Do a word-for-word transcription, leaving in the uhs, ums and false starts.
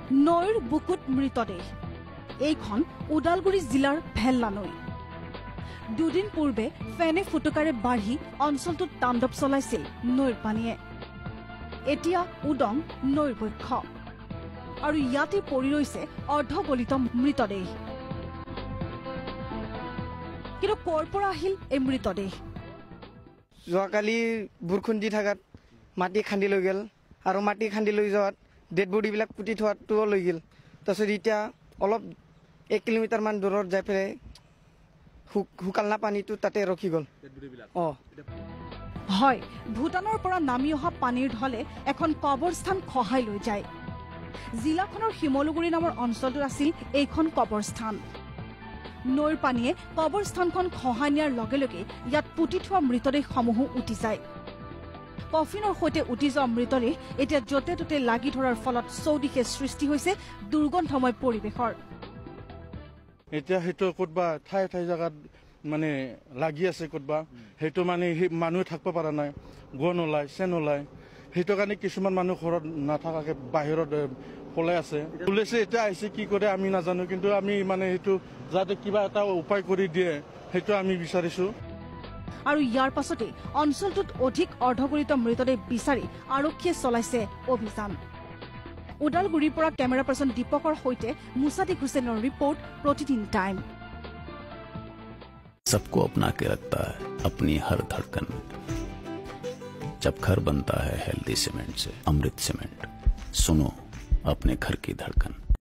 নৈৰ বুকুত মৃতদেহ। এইখন ওদালগুৰি জিলাৰ ভেল্লা নৈ। দুদিন পূৰ্বে ফেনে ফুটুকাৰে বাঢ়ি অঞ্চলটোত তাণ্ডৱ চলাইছিল নৈৰ পানীয়ে। এতিয়া উদং নৈৰ বক্ষ আৰু ইয়াতে পৰি ৰৈছে অৰ্ধগলিত মৃতদেহ। কিন্তু ক'ৰ পৰা আহিল এই মৃতদেহ? যোৱাকালি বৰষুণ দি থকাত মাটি খান্দি লৈ গ'ল আৰু মাটি খান্দি লৈ যোৱাত ডেড বডিবিলাক পুতি থোৱাটোও লৈ গ'ল। তাৰপিছত এতিয়া অলপ এক কিলোমিটাৰমান দূৰত যাই পেলাই শুকালনা পানীটো তাতে ৰখি গ'ল। অঁ হয়, ভূটানৰ পৰা নামি অহা পানীৰ ঢলে এখন কবৰস্থান খহাই লৈ যায়। জিলাখনৰ শিমলুগুৰি নামৰ অঞ্চলটোত আছিল এইখন কবৰস্থান। নৈৰ পানীয়ে কবৰস্থানখন খহাই নিয়াৰ লগে লগে ইয়াত পুতি থোৱা মৃতদেহসমূহো উটি যায়। কফিনৰ সৈতে উটি যোৱা মৃতদেহ এতিয়া য'তে ত'তে লাগি ধৰাৰ ফলত চৌদিশে সৃষ্টি হৈছে দুৰ্গন্ধময় পৰিৱেশৰ। এতিয়া সেইটো ক'তবা ঠাই ঠাই জেগাত মানে লাগি আছে, ক'তবা সেইটো মানে মানুহে থাকিব পৰা নাই, গোন্ধ ওলায়, চেন ওলায়। সেইটো কাৰণে কিছুমান মানুহ ঘৰত নাথাকাকে বাহিৰত পলাই আছে। পুলিচে এতিয়া আহিছে, কি কৰে আমি নাজানো, কিন্তু আমি মানে সেইটো যাতে কিবা এটা উপায় কৰি দিয়ে সেইটো আমি বিচাৰিছো। আৰু ইয়াৰ পাছতে অঞ্চলটোত অধিক অৰ্ধগলিত মৃতদেহ বিচাৰি আৰক্ষীয়ে চলাইছে অভিযান। ওদালগুৰিৰ পৰা কেমেৰা পাৰ্চন দীপকৰ সৈতে মুছাদিক হুছেইনৰ ৰিপৰ্ট, प्रतिदिन टाइम। सबको अपना के रखता है अपनी हर धड़कन। जब घर बनता है हेल्दी सीमेंट से, अमृत सीमेंट, सुनो अपने घर की धड़कन।